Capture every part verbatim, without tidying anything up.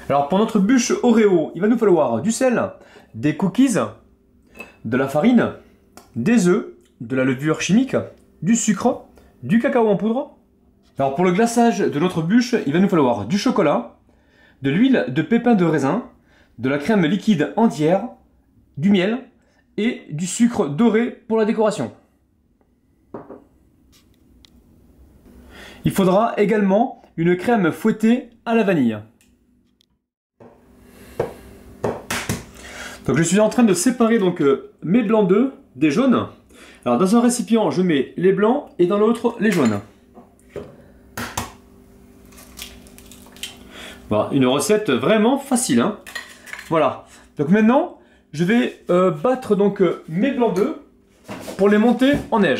Alors pour notre bûche Oreo, il va nous falloir du sel, des cookies, de la farine, des œufs, de la levure chimique, du sucre, du cacao en poudre. Alors pour le glaçage de notre bûche, il va nous falloir du chocolat, de l'huile de pépins de raisin, de la crème liquide entière, du miel et du sucre doré pour la décoration. Il faudra également une crème fouettée à la vanille. Donc je suis en train de séparer donc euh, mes blancs d'œufs des jaunes. Alors dans un récipient, je mets les blancs et dans l'autre les jaunes. Voilà, une recette vraiment facile, hein. Voilà. Donc maintenant, je vais euh, battre donc euh, mes blancs d'œufs pour les monter en neige.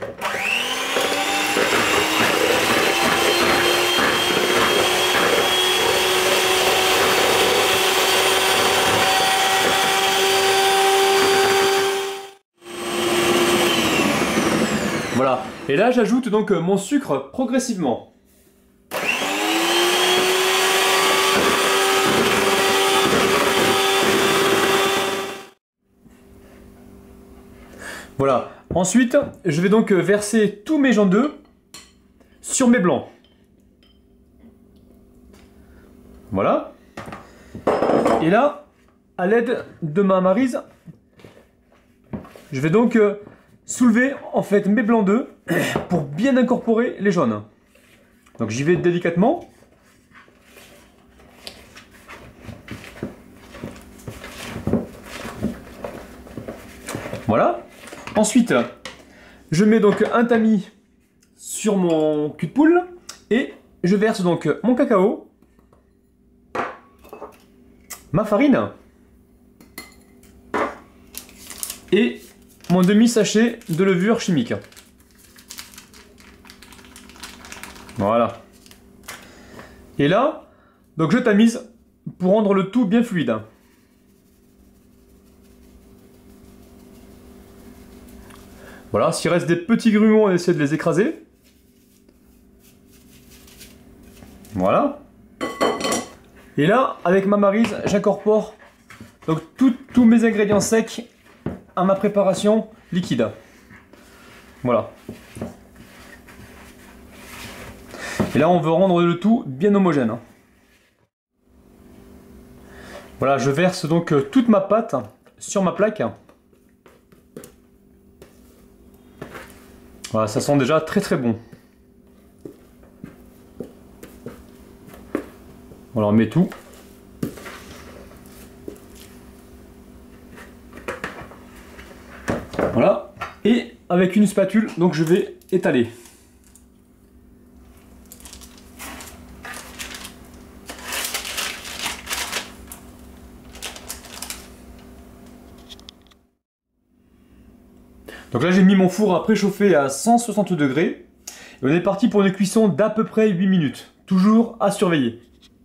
Voilà. Et là, j'ajoute donc mon sucre progressivement. Voilà. Ensuite, je vais donc verser tous mes jaune d'œufs sur mes blancs. Voilà. Et là, à l'aide de ma maryse, je vais donc soulever en fait mes blancs d'œufs pour bien incorporer les jaunes. Donc j'y vais délicatement. Voilà. Ensuite, je mets donc un tamis sur mon cul de poule et je verse donc mon cacao, ma farine et mon demi-sachet de levure chimique. Voilà. Et là, donc je tamise pour rendre le tout bien fluide. Voilà, s'il reste des petits grumeaux, on essaie de les écraser. Voilà. Et là, avec ma maryse, j'incorpore donc tous mes ingrédients secs à ma préparation liquide. Voilà. Et là, on veut rendre le tout bien homogène. Voilà, je verse donc toute ma pâte sur ma plaque. Voilà, ça sent déjà très très bon. Voilà, on met tout. Voilà. Et avec une spatule, donc je vais étaler. Donc là j'ai mis mon four à préchauffer à cent soixante degrés. Et on est parti pour une cuisson d'à peu près huit minutes. Toujours à surveiller.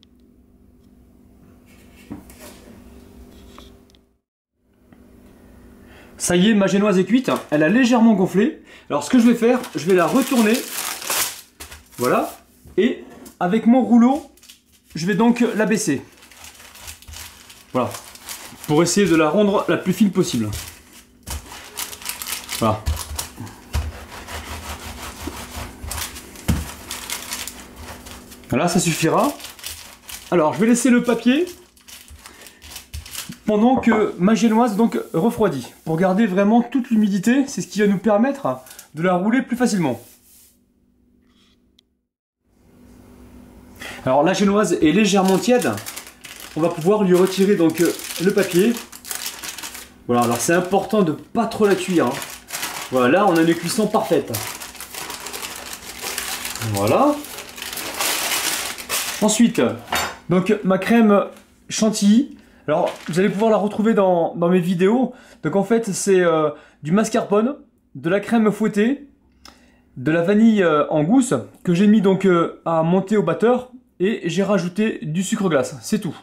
Ça y est, ma génoise est cuite. Elle a légèrement gonflé. Alors ce que je vais faire, je vais la retourner. Voilà. Et avec mon rouleau, je vais donc la baisser. Voilà. Pour essayer de la rendre la plus fine possible. Voilà. Là, ça suffira. Alors, je vais laisser le papier pendant que ma génoise donc refroidit. Pour garder vraiment toute l'humidité, c'est ce qui va nous permettre de la rouler plus facilement. Alors, la génoise est légèrement tiède. On va pouvoir lui retirer donc le papier. Voilà, alors c'est important de pas trop la cuire, hein. Voilà, là on a une cuisson parfaite. Voilà. Ensuite, donc ma crème chantilly. Alors vous allez pouvoir la retrouver dans, dans mes vidéos. Donc en fait c'est euh, du mascarpone, de la crème fouettée, de la vanille euh, en gousse que j'ai mis donc euh, à monter au batteur et j'ai rajouté du sucre glace. C'est tout.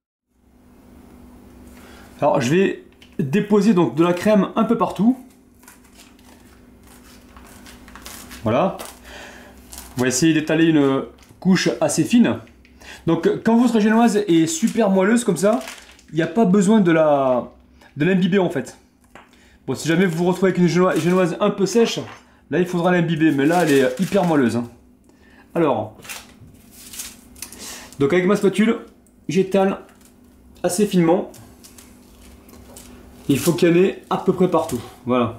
Alors je vais déposer donc de la crème un peu partout. Voilà. On va essayer d'étaler une couche assez fine. Donc quand votre génoise est super moelleuse comme ça, il n'y a pas besoin de la de l'imbiber en fait. Bon, si jamais vous vous retrouvez avec une génoise, génoise un peu sèche, là il faudra l'imbiber, mais là elle est hyper moelleuse. Hein. Alors, donc avec ma spatule, j'étale assez finement. Il faut qu'il y en ait à peu près partout. Voilà.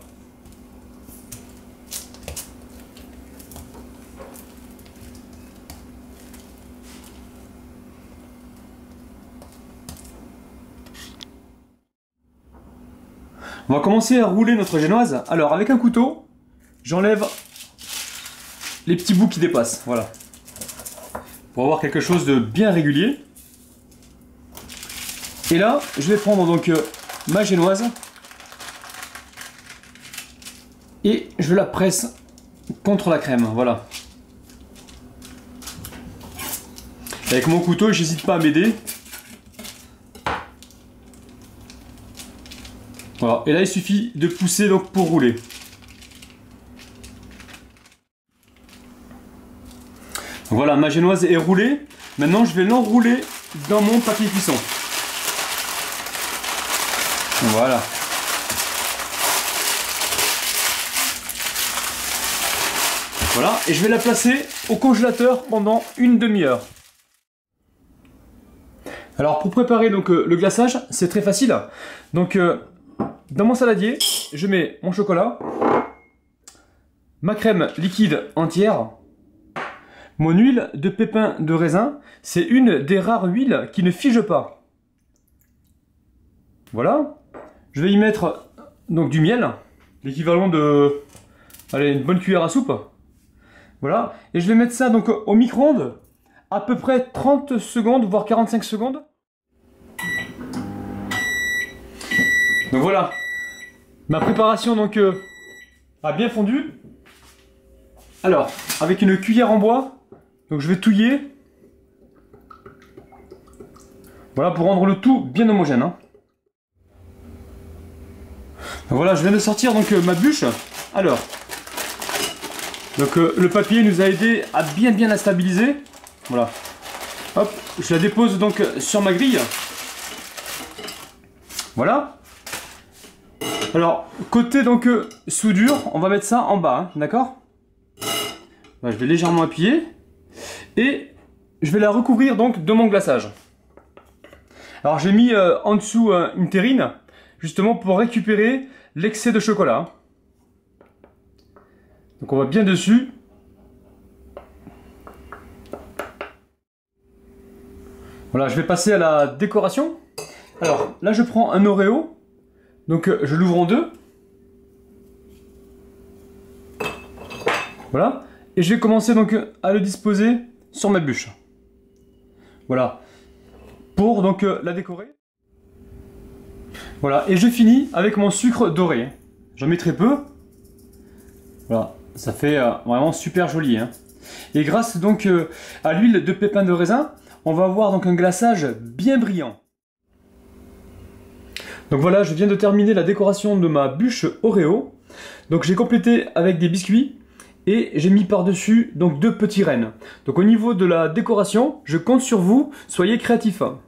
On va commencer à rouler notre génoise. Alors avec un couteau, j'enlève les petits bouts qui dépassent. Voilà. Pour avoir quelque chose de bien régulier. Et là, je vais prendre donc euh, ma génoise et je la presse contre la crème. Voilà. Avec mon couteau, j'hésite pas à m'aider. Voilà. Et là, il suffit de pousser donc pour rouler. Voilà, ma génoise est roulée. Maintenant, je vais l'enrouler dans mon papier cuisson. Voilà. Voilà, et je vais la placer au congélateur pendant une demi-heure. Alors pour préparer donc euh, le glaçage, c'est très facile. Donc euh, dans mon saladier, je mets mon chocolat, ma crème liquide entière, mon huile de pépins de raisin. C'est une des rares huiles qui ne fige pas. Voilà. Je vais y mettre donc du miel, l'équivalent de allez, une bonne cuillère à soupe. Voilà. Et je vais mettre ça donc au micro-ondes à peu près trente secondes, voire quarante-cinq secondes. Donc voilà. Ma préparation donc euh, a bien fondu. Alors, avec une cuillère en bois, donc je vais touiller. Voilà, pour rendre le tout bien homogène. Hein. Voilà, je viens de sortir donc euh, ma bûche. Alors, donc euh, le papier nous a aidé à bien bien la stabiliser. Voilà. Hop, je la dépose donc sur ma grille. Voilà. Alors, côté donc euh, soudure, on va mettre ça en bas, hein, d'accord? Voilà, je vais légèrement appuyer et je vais la recouvrir donc de mon glaçage. Alors j'ai mis euh, en dessous euh, une terrine justement pour récupérer l'excès de chocolat. Donc on va bien dessus. Voilà, je vais passer à la décoration. Alors là je prends un Oreo, donc euh, je l'ouvre en deux. Voilà, et je vais commencer donc à le disposer sur ma bûche. Voilà, pour donc euh, la décorer. Voilà, et je finis avec mon sucre doré. J'en mets très peu. Voilà, ça fait euh, vraiment super joli. Hein. Et grâce donc euh, à l'huile de pépins de raisin, on va avoir donc un glaçage bien brillant. Donc voilà, je viens de terminer la décoration de ma bûche Oreo. Donc j'ai complété avec des biscuits et j'ai mis par-dessus donc deux petits rennes. Donc au niveau de la décoration, je compte sur vous, soyez créatifs.